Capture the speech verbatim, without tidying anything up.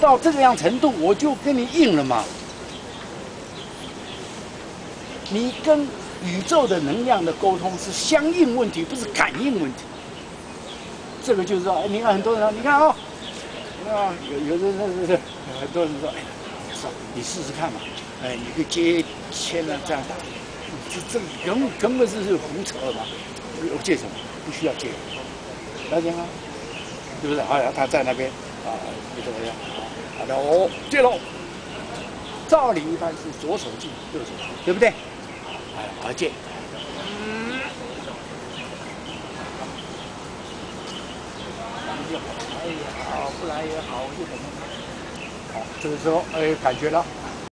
到这个样程度，我就跟你硬了嘛。你跟宇宙的能量的沟通是相应问题，不是感应问题。这个就是说，哎，你看很多人说，你看哦，啊，有有的人是很多人说，哎，是你试试看嘛，哎，你可以接签了这样打，这这根根本是是胡扯嘛。我借什么？不需要借，了解吗？是不是？好，他在那边啊，你怎么样？好的，哦，借喽。照理一般是左手进右手出，对不对？哎，好借。嗯，来就好，来也好，不来也好，我就等着。好，这个时候哎，感觉了。